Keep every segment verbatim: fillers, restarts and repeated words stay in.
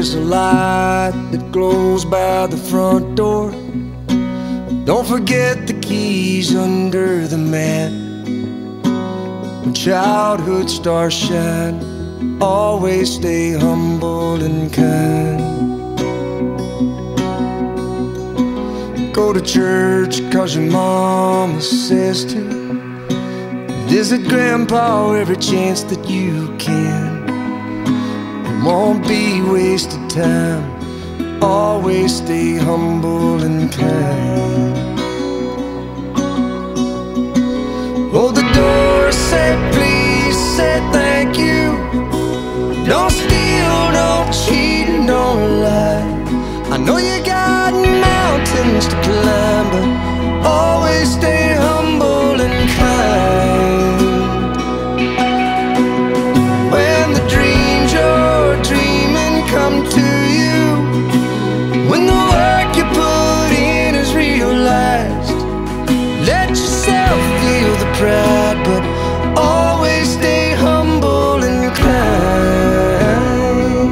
there's a light that glows by the front door. Don't forget the keys under the mat. When childhood stars shine, always stay humble and kind. Go to church cause your mama says to. Visit grandpa every chance that you can. It won't be wasted time. Always stay humble and kind. Hold the door, say please, say thank you. Don't steal, don't cheat, and don't lie. I know you got mountains to climb, but always stay humble and kind. When the dreams you're dreaming come to you, when the work you put in is realized, let yourself feel the pride, but always stay humble and kind.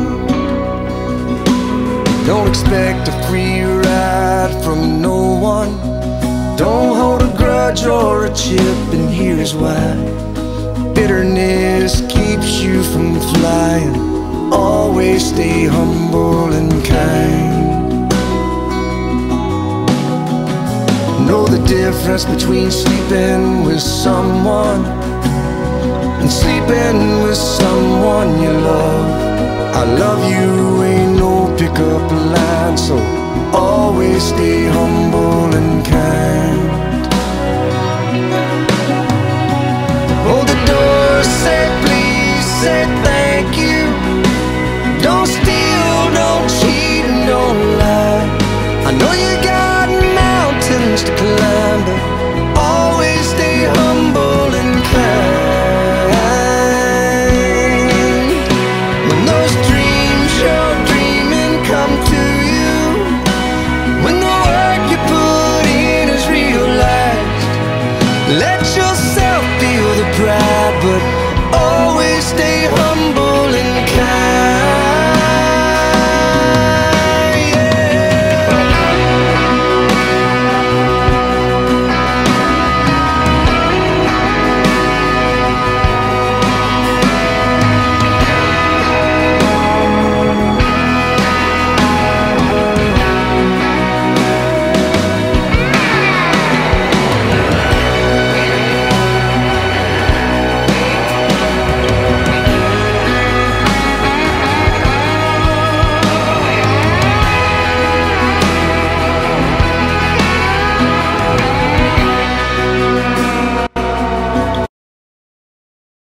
Don't expect a free ride from no one. Don't hold a grudge or a chip, and here's why. Bitterness keeps you from flying. Always stay humble and kind. Know the difference between sleeping with someone and sleeping with someone you love. I love you ain't no pickup line, so always stay humble and kind. Hold the door, say please, say thank you. Don't steal, don't cheat, and don't lie. I know you got mountains to climb, but always stay humble and kind. When those dreams you're dreaming come to you, when the work you put in is realized, let yourself feel the pride, but always stay humble.